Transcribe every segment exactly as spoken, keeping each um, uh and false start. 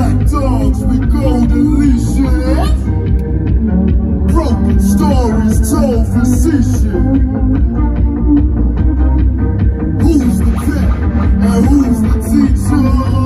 Black dogs with golden leashes, broken stories told facetious. Who's the vet and who's the teacher?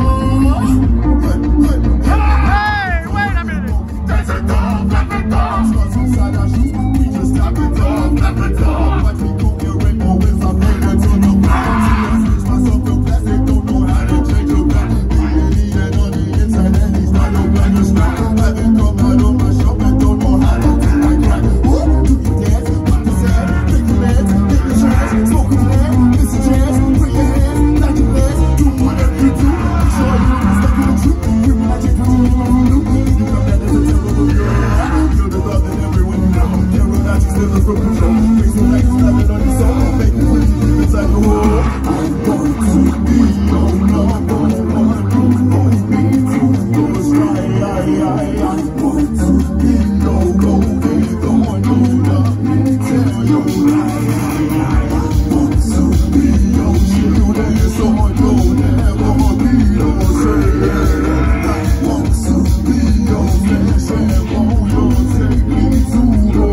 Hey, wait a minute! That's a dog, that's a dog. Starts inside our shoes, we just tap it off, tap it off. Watch me cook your rainbow with some paper to the ground. Switch myself to plastic, don't know how to change your back. And on the inside, and he's not no brand new snack. Haven't come out on my shop and don't know how to take my crack. Woo! Do you dance? Pop the sand, take your legs, take your chance, smoke a plan, miss a chance, bring your hands, knock your legs, do whatever you do. Show you I'm stuck in the truth. Give me that chick from the blue. You come back as a terrible girl. You're the love that everyone you know. Can't relax, you still from control. Face the lights, slapping on your soul. Make it pretty deep inside the hole. I'm going to be your number one. Always be true. Always right, I, I, I. Want to be your golden. The one you love me. Tell your lie, I, I, I. Want to be your shield. And so you'll never be your slave. I want to be your flesh. And won't you take me to the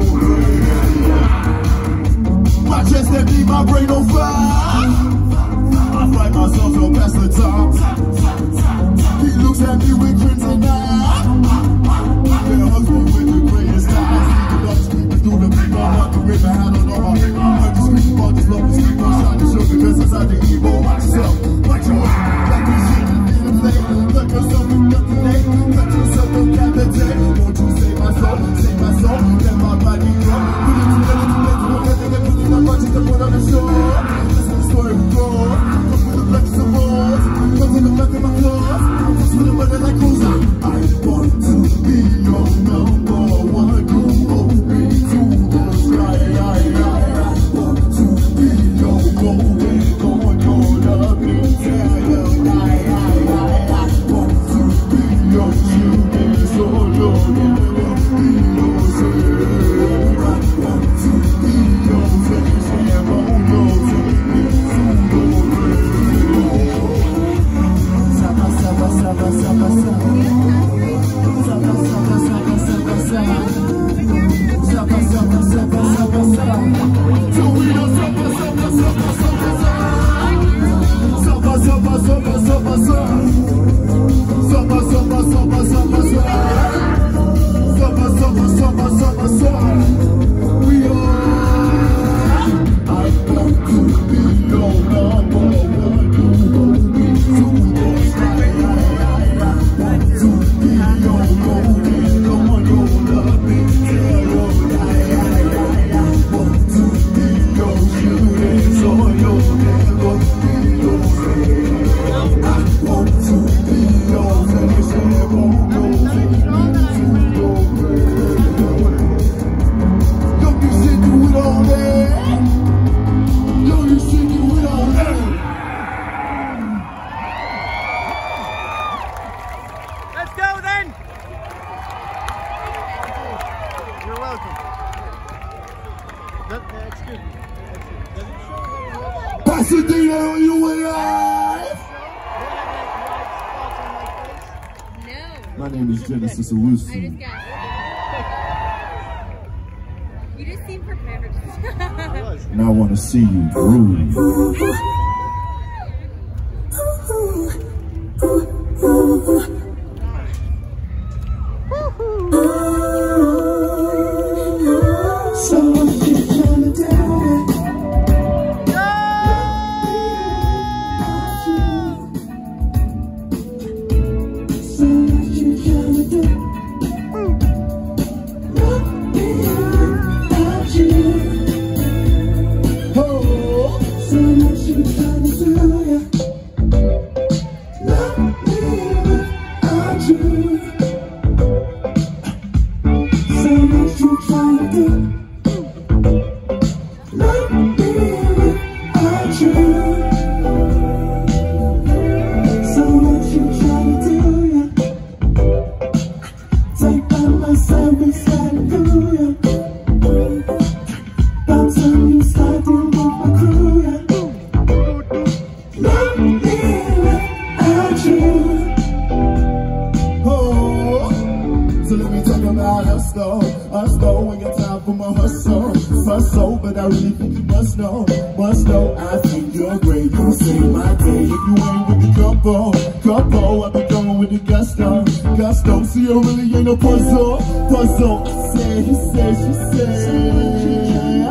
grave? My chest empty, my brain on fire. I find myself so past the top. He looks at me with crimson eyes. Yeah, husband with the greatest eyes. He loves me through the big heart. The great man had on all my big heart. Just speak about this love, this people shine to show the best inside the evil. Watch yourself, watch your eyes. Like this shit, feel the play. Look yourself in the today. Touch yourself, don't capitate. Won't you save my soul, save my soul. Let my body go. Put it together, put it together, put it in my budget to put on the show. This is the story we go. Come with the blessings of walls. Come to the back of my claws. Just with the weather like clothes. I want to be your number one. You hold me to the sky. I, I, I want to be your golden. Going your love me. Tell you I, I, I, I want to be your children. So you'll never be your slave. I want to be your flesh. And won't you take me to the grave? Saba, saba, saba, saba, saba. Saba, saba, saba, saba, saba. Saba, saba, saba, saba, saba. Do we know saba, saba, saba, saba, saba. Saba, saba, saba, saba, saba. Saba, saba, saba, saba, saba. Saba, saba, saba, saba, saba. We are. I want to be your number one. You hold me to the sky. I want to be your golden. The one you love me. Tell you I, I, I, I want to be your children. So you'll never be your slave. I want to be your flesh. And won't you take me to the grave? Yo, you should do it all day. Yo, you should do it all day. Let's go then! You're welcome. That, uh, excuse me. Does it show very well? Pasadena, are you alive? No. My name is Genesis I Owusu. just got. You just seem prepared. I was. And I want to see you groove. So what you trying to do? So what you trying to do? Love me without you. Oh, so what you trying to do? Love me without you. So what you trying to do? Love me without you. So what you trying to do? Take by myself and slide through ya. Bounce on you, sliding with my crew ya. Love me without you. Oh, So let me talk about us though, us though. Ain't got time for my hustle, hustle. But I really think you must know, must know. I think you're great, you save my day. If you ain't with the couple, couple, I be going with the gusto, gusto. See, you really ain't no puzzle, puzzle. I said, he said, she said.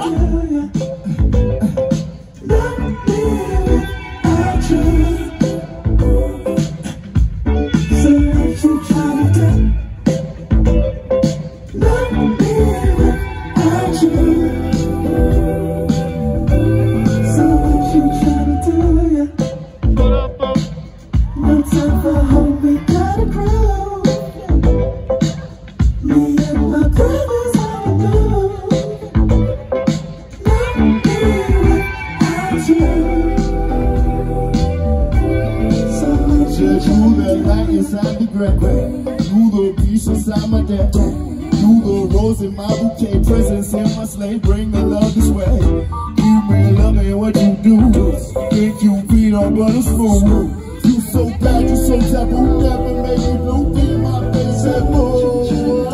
In my bouquet, presents in my sleigh, bring the love this way. You may love me what you do. Think you beat on brother's fool. You so bad, you so taboo, never make me blue. Be my face and more.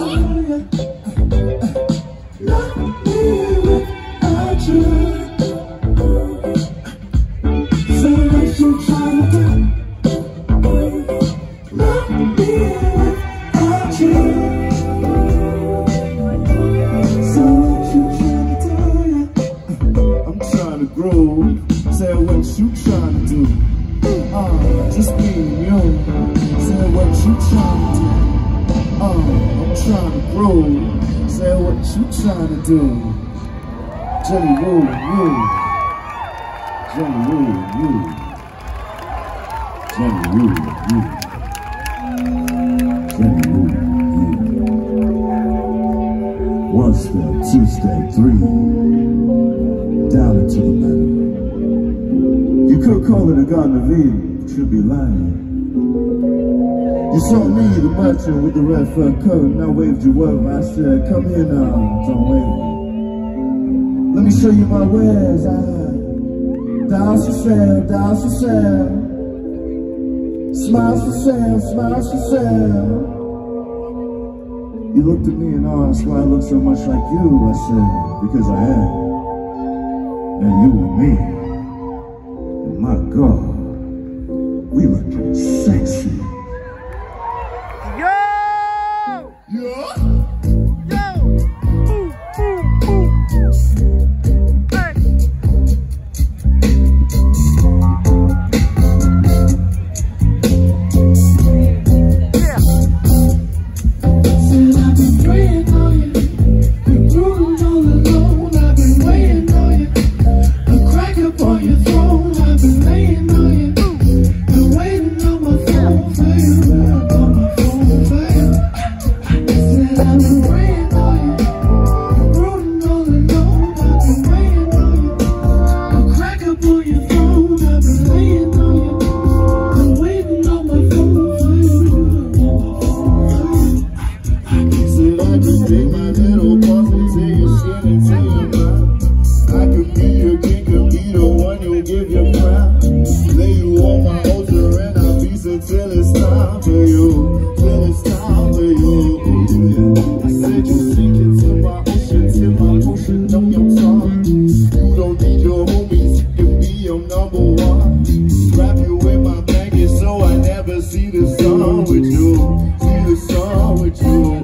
Love me without you. So what you trying to do? Love me without you. Say what you tryna do, uh, just being you. Say what you tryna do, uh, I'm tryna grow. Say what you tryna do, Jelly roll you, Jelly roll you, Jelly roll you, Jelly roll you. One step, two step, three, down into the middle. You could call it a Garden of Eden, but you'd be lying. You saw me, the merchant with the red fur coat, and I waved you over. I said, come here now, don't wave. Let me show you my wares. I dolls for sale, dolls for sale. Smiles for sale, smiles for sale. You looked at me and asked why I look so much like you. I said, because I am. And you were me. My God, we looking sexy. Yo! Yo! Yo! Ooh, ooh, ooh. Hey! Yeah! Said I've been praying on you, been brooding all alone. I've been waiting on you, a crack up on your throne. I've been laying on you, been waiting on my phone for you, on my phone for you. Said I've been praying on you, been brooding all alone. I've been waiting on you, a crack up on your throne. I've been laying on you, been waiting on my phone for you, on my phone for you. Said I can take my little boss and take your shit and take your mind. I could be your king, could be the one you give your crown. Lay you on my altar and I'll be so till it's time for you, till it's time for you. I said you sink into my ocean, till my ocean on your tongue. You don't need your homies, you can be your number one. Wrap you in my blanket so I never see the sun with you, see the sun with you.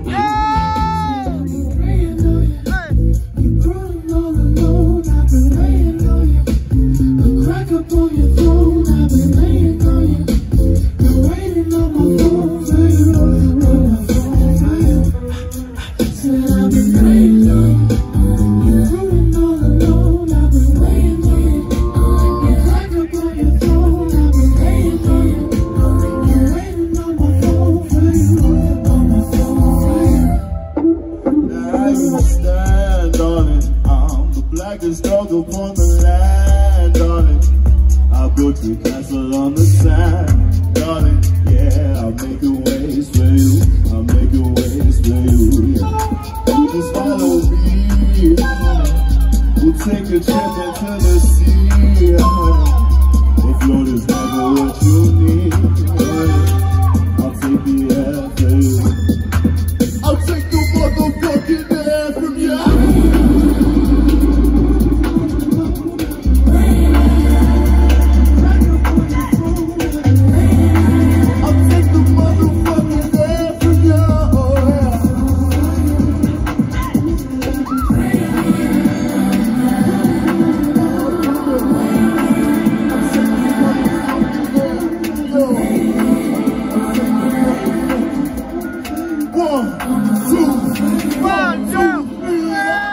Upon the land, darling, I'll build your castle on the sand, darling. Yeah, I'll make a ways for you, I'll make a ways for you. Yeah. Just follow me, we'll take a trip into the sea. The float is never what you need. I'll take the air for you, I'll One, two, one, two, three.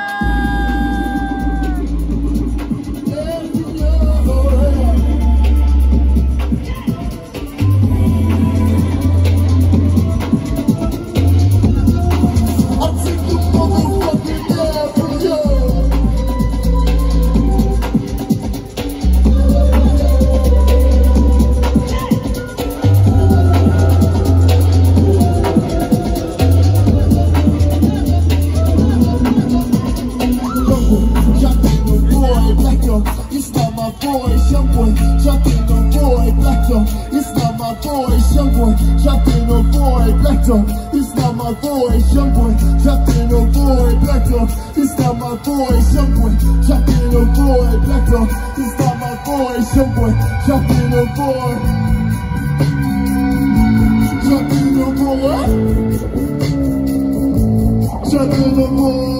It's not my voice, young boy, trapped in a void, black dog. It's not my voice, young boy, trapped in a void, black dog. It's not my voice, young boy, trapped in a void, trapped in a void, trapped in a void.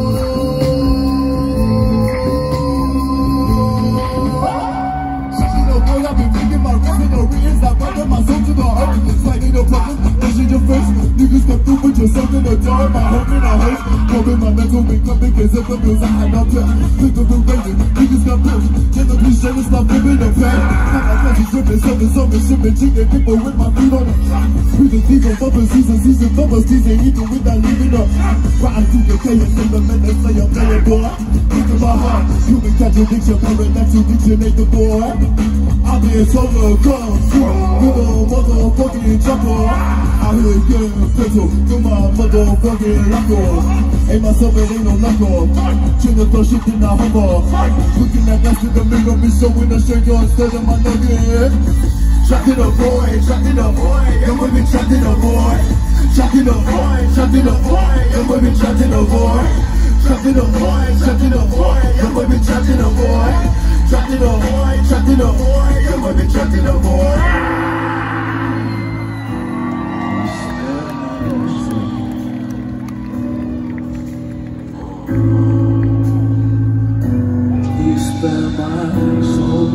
I've been thinking my record, no reasons I brought my soul to the earth. It's like ain't no problem, vision your face. Niggas come through with yourself in the door. My hope and I hope. Covering my mental, make up because of the bills I had out there. Think of the rating, niggas got bills. Never be jealous, not living the pain. Now my country's dripping, something, something, shipping, chicken, people with my feet on it. We can see the bumper season, season, bumper season, even without leaving up. Riding through the chaos, in the men that say I'm playing boy. Think of my heart, human contradiction, paradoxical diction, ain't the boy. I've been solo, come through, with a motherfucking jumper. Out here getting pencil, through my motherfucking locker. Ain't myself, it ain't no knuckle. Tryna throw shit in the hummer. Looking at us in the mirror, me showing a stranger instead of my nugget. Trapped in a void, trapped in a void. Young women trapped in a void. Trapped in a void, trapped in a void. Young women trapped in a void. Trapped in a void, trapped in a void. Young women trapped in a void. Trapped in a void, trapped in a void. Young women trapped in a void. You spare my soul.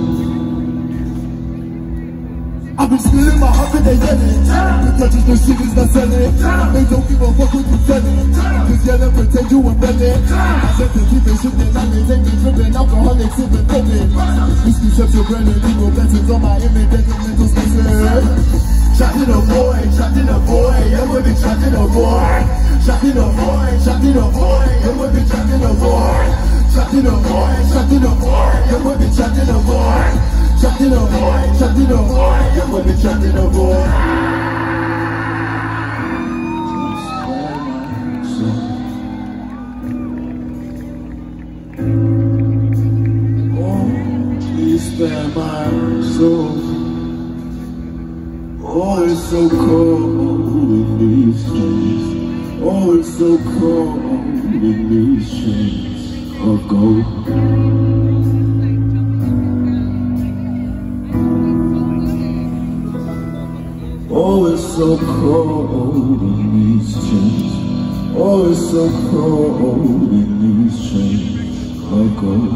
I've been stealing my heart and they yelling. The touches the shit is not selling. They don't give a fuck what you selling. Cause you never pretend you a belly. Sensitive shit that I need. They be dripping alcoholics in the COVID. Misconception, branding, legal blessings on my image. Detrimental spaces. Trapped in a void, trapped in a void. Young women trapped in a void. Trapped in a void, trapped in a void. Young women trapped in a void. Trapped in a void, trapped in a void. Young women trapped in a void. Trapped in a void, trapped in a void. Young women trapped in a void. Oh, please spare my soul. Oh, it's so cold in these chains. Oh, it's so cold in these chains of gold. Oh, it's so cold in these chains. Oh, it's so cold in these chains of gold.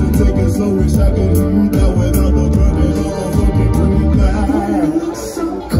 So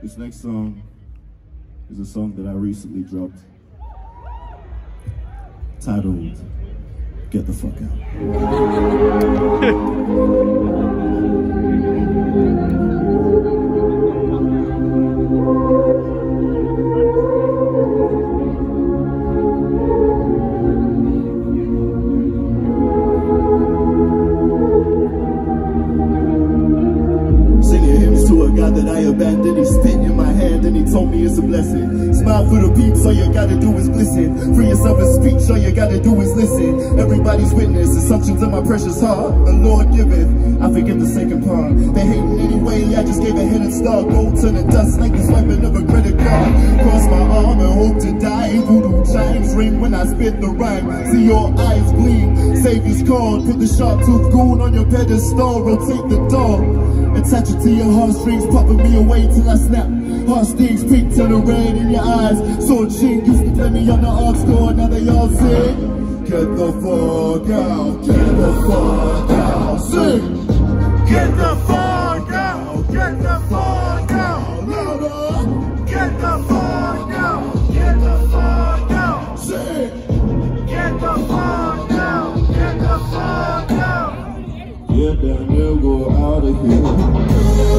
This next song is a song that I recently dropped, titled Get the Fuck Out. That I abandoned, he spit in my hand and he told me it's a blessing. Smile for the peeps, all you gotta do is glisten. Free yourself in speech, all you gotta do is listen. Everybody's witness, assumptions in my precious heart. The Lord giveth, I forget the second part. They hating anyway, I just gave a hidden star. Gold to the dust like the swiping of a credit card. Cross my arm and hope to die. Voodoo chimes ring when I spit the rhyme. See your eyes gleam, Savior's called. Put the sharp tooth goon on your pedestal. Rotate the door, attach it to your heartstrings, popping me away till I snap. Heart stings, pink to the red in your eyes. Sword chin used to play me on the aux score, now they all sing. Get the fuck out, get the fuck out, sing. Get the fuck out, get the fuck out, louder. Get the fuck out, get the fuck out, sing. Get the fuck out, get the fuck out. Get down there, go out of here.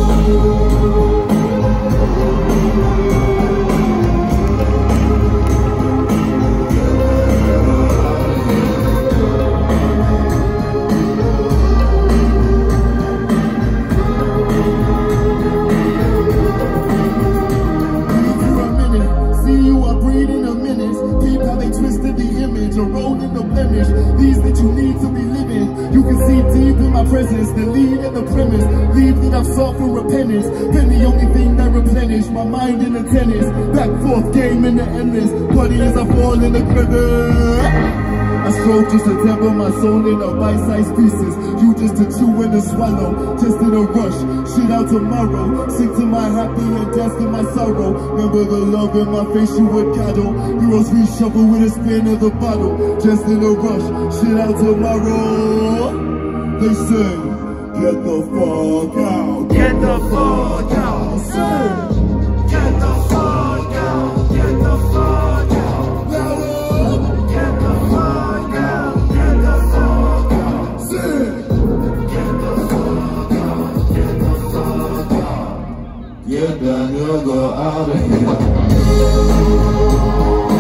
Presence, the lead and the premise. Leave that I've sought for repentance. Been the only thing that replenished my mind in the tennis. Back forth game in the endless. Bloody as I fall in the crevice. I strove just to temper my soul into bite-sized pieces. You just to chew and to swallow. Just in a rush, shit out tomorrow. Sing to my happy and dance to my sorrow. Remember the love in my face you would cuddle. Heroes reshuffle with a spin of the bottle. Just in a rush, shit out tomorrow. They say, get the fuck out, get the fuck out, say, get the fuck out, get the fuck out, louder, get the fuck out, get the fuck out, say, get the fuck out, get the fuck out, get down here, go out of here.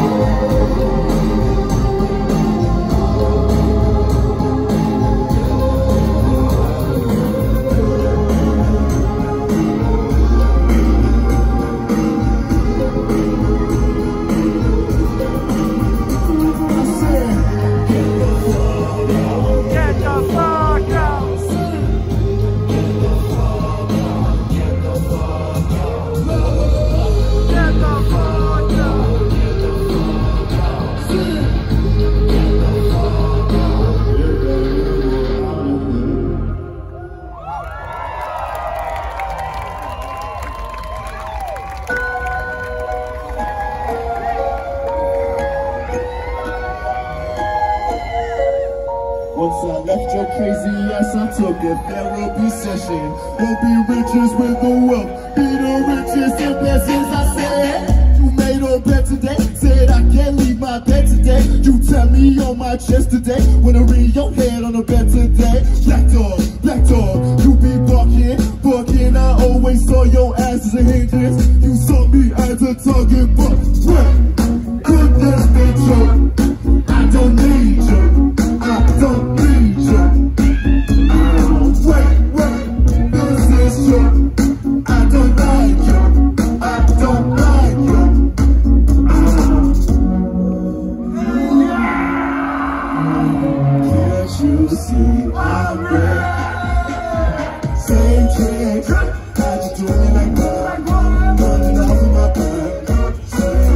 Once I left your crazy ass, I took a therapy session. We'll be riches with the wealth, be the richest in blessings. I said, you made a bet today, said I can't leave my bed today. You tell me on my chest today, wanna read your head on the bed today. Black dog, black dog, you be barking, barking. I always saw your ass as a hindrance. You saw me as a target, but wait, could this be true? I don't need you. I don't need you. Wait, wait, this is true. I don't like you. I don't like you. Can't you see I'm red? Same trick. How'd you do me like that? Running off of my back. Same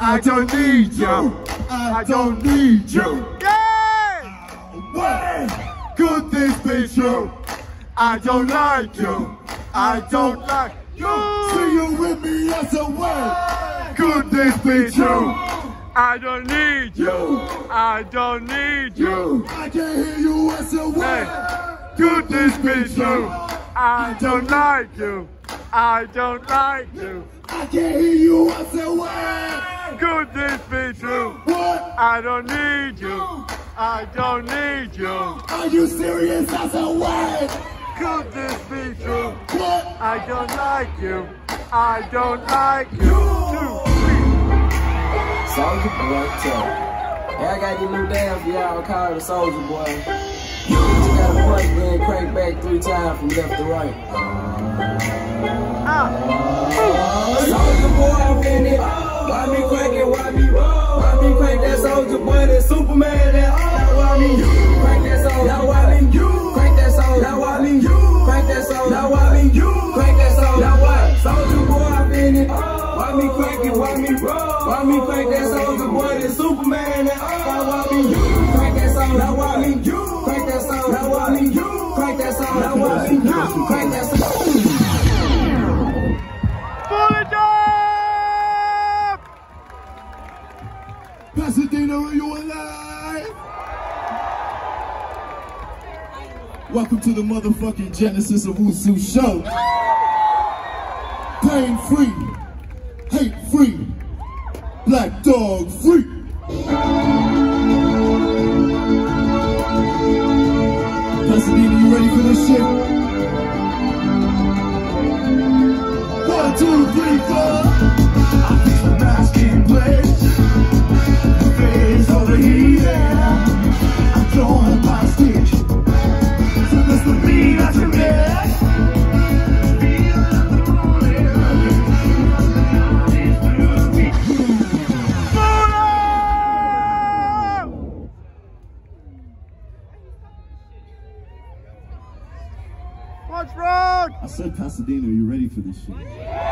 I don't need you. I don't need you. Yeah! What? Could this be true? I don't like you. I don't like you. See you with me as a word. Could this be true? I don't need you. I don't need you. I can't hear you as a word. Could this be true? I don't like you. I don't like you. I can't hear you as a word. Could this be true? What? I don't need you. I don't need you. Are you serious as a word? Could this be true? What? I don't like you. I don't like you. Two, three. Soulja Boy, tell. Yeah, I got these new dance for y'all called the Soulja Boy. You gotta punch, then crank back three times from left to right. Ah. Soulja Boy, I'm in it. Why me crank it? Why me roll? Why me crank that Soulja Boy? That Superman, that all. Now why me crank that soul? Now why me crank that soul? Now why me crank that soul? Now why me crank that soul? Now what? Soulja Boy, I'm in it. Why me crank it? Why me roll? Why me crank that Soulja Boy? That Superman, that all. Now why me crank that soul? Now why me crank that soul? Now why me crank that soul? Now why me crank that soul? Pull it up! Pasadena, are you alive? Welcome to the motherfucking Genesis Owusu show. Pain free, hate free, black dog free. Pasadena, you ready for this shit? One, two, three, four. I fix the mask in place. The face of the heathen. I'm throwing my stitch. So this will be that you miss. What's wrong? I said, Pasadena, are you ready for this shit?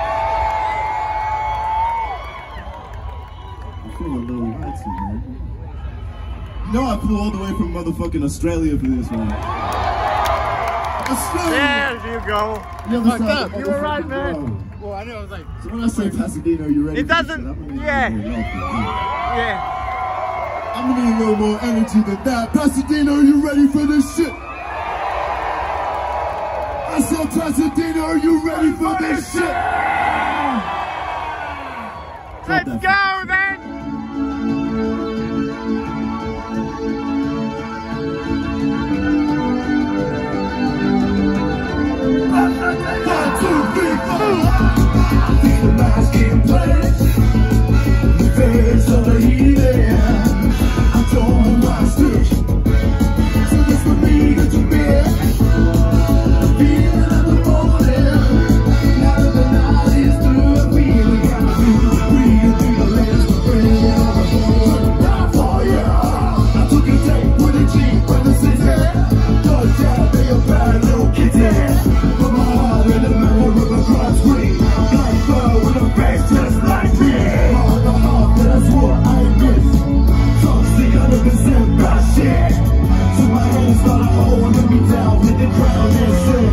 I feel a little lighty, man. You know I flew all the way from motherfucking Australia for this one. Australia! There you go. The other Fucked side up. of the You were right, motherfucking man. world. Well, I knew I was like, So when I say Pasadena, are you ready It for this doesn't- shit? I'm gonna need yeah. a little more love. yeah. I'm gonna need a little more energy than that. Pasadena, are you ready for this shit? I said, Pasadena, are you ready for this shit? Let's go then. One, two, three, four. I think the mask in place. The face of the heathen. I'm throwing my stitch. So this would be that you miss. The feeling of the morning. Now that the night is through, we really gotta be breathing through the lens. Bringing on the board. Die for you. I took a date with a Jeep from the city. Thought that they a bad little kitty. Put my heart in the middle of a crime screen. Blind girl with a face just like me. Heart to heart, that I swore I miss. Some see one hundred percent by shit. So my hands got a hole and let me down with the crown and shit.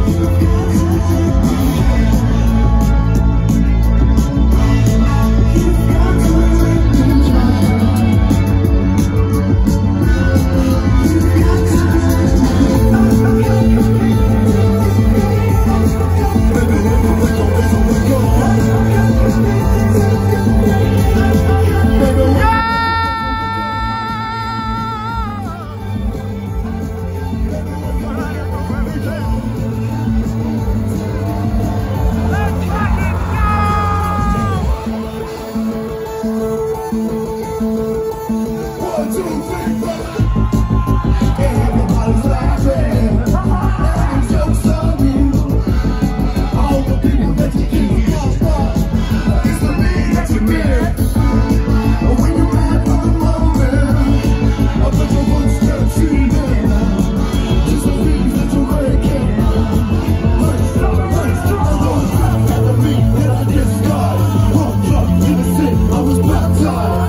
One, two, three, four. Everybody's laughing. Every joke's on you. All the people that you keep. It's the me that you miss. When you're mad for the moment, I bet you won't step to them. Just the things that you're breaking. Let's stop, let's stop. I don't have to me that I discard. Walked up in the city, I was baptized.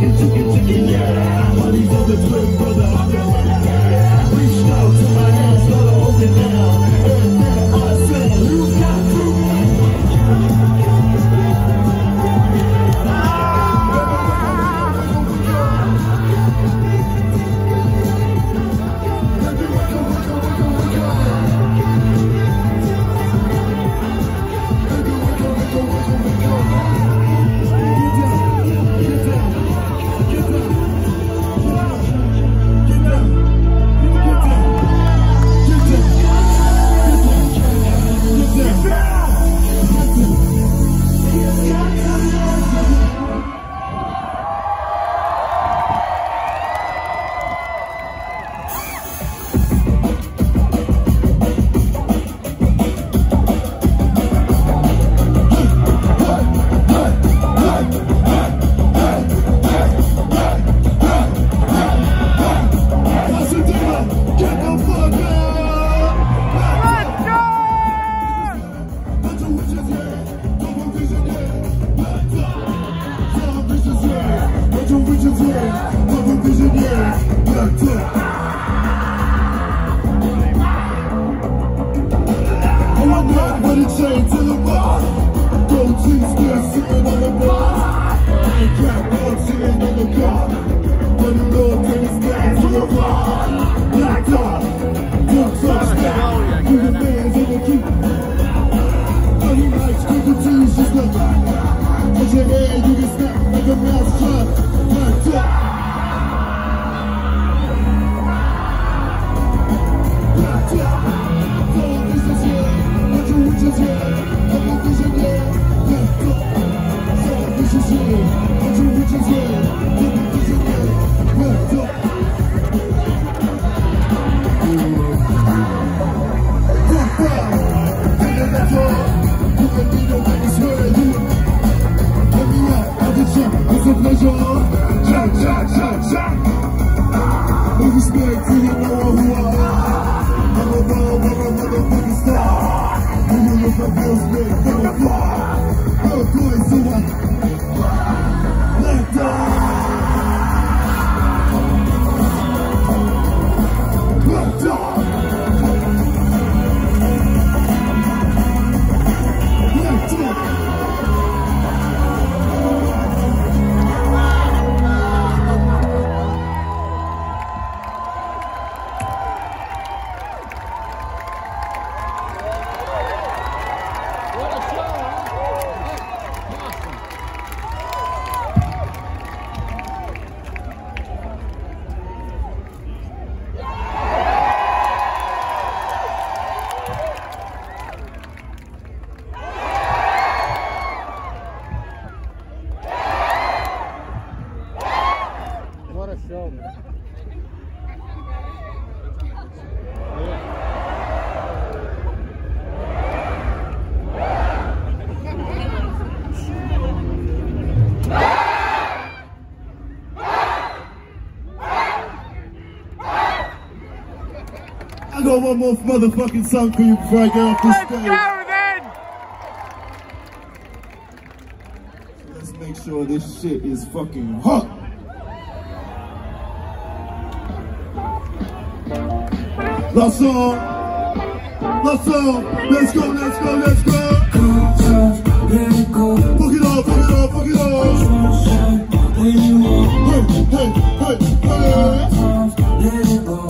chicken, chicken, chicken, yeah. While these other twin brothers reached out to my hands, started holding down. And then I said, you got to. I got one more motherfucking song for you before I get off this stage. Let's go then! So let's make sure this shit is fucking hot. Last song. Last song. Let's go, let's go, let's go. Let it go. Fuck it off, fuck it off, fuck it off. When you want, Hey, hey, hey, hey. let it go.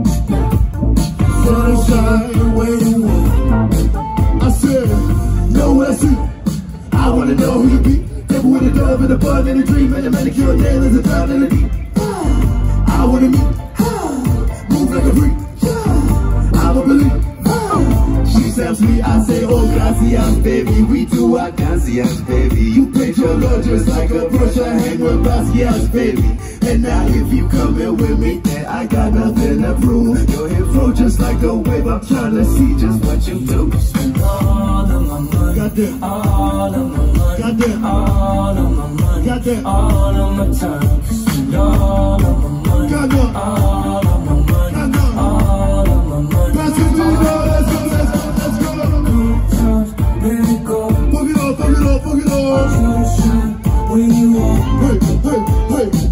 Sunshine, where you want. I said, know what I see. I wanna know who you be. Devil with a dove and a bun and a dream and a manicure nail is a down and a deep. I wanna meet. Move like a freak. I'm a believe. She says me, I say, oh gracias, baby. We do our gracias, baby. You paint your love just like a brush. I hang with Basquiat's, baby. And now if you coming with me, then I got nothing to prove. Your hip flow just like a wave. I'm trying to see just what you do. Spend all of my money, Goddamn. all of my money, Goddamn. all of my money, Goddamn. all of my time. Spend all of my money, Goddamn. all of my money, Goddamn. all of my money. Let's go, let's go, let's go, let's go. Good times, let it go. Fuck it off, fuck it off, fuck it off. Sunshine, when you want. Hey, hey, hey.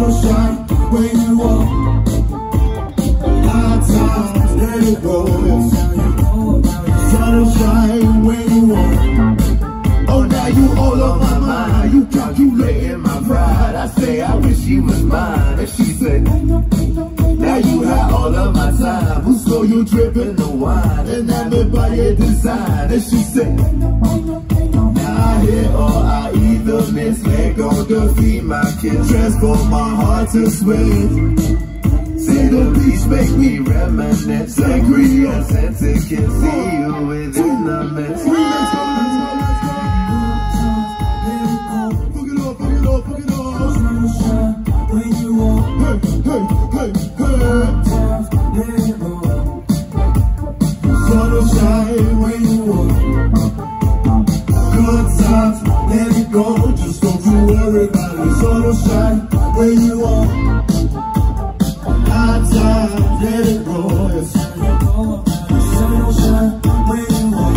will shine when you walk. High times, let it go. Sun will shine when you walk. Oh, now you all on my mind. You calculating my pride. I say I wish she was mine. And she said, now you have all of my time. Who saw you dripping the wine? And I'm in by your design. And she said, now I hit or I either miss. Let go defeat my kids. Transform my heart to sweat. See the beach make me reminisce. Sangria scented can see you within the mist. When you walk, hey, hey, hey, hey. Sun will shine when you walk. Good times, let it go. Just don't you worry about it. Sun will shine when you walk. High times, let it go. Sun will shine when you walk.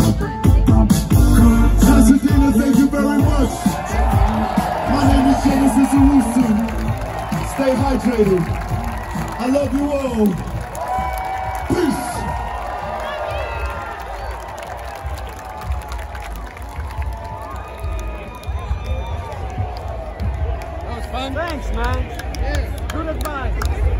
Pasadena, thank you very much. My name is Genesis Owusu. Stay hydrated. I love you all. Peace. That was fun. Thanks, man. Yes. Good advice.